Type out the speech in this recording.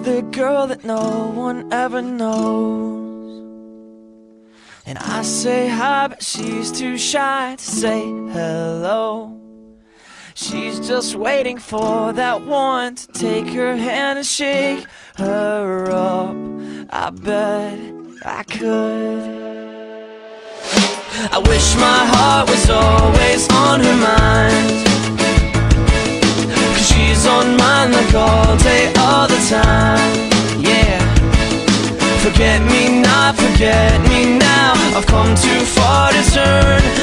the girl that no one ever knows. And I say hi, but she's too shy to say hello. She's just waiting for that one to take her hand and shake her up. I bet I could. I wish my heart was always on her mind, 'cause she's on mine like all day, all the time. Yeah. Forget me not, forget me now. I've come too far to turn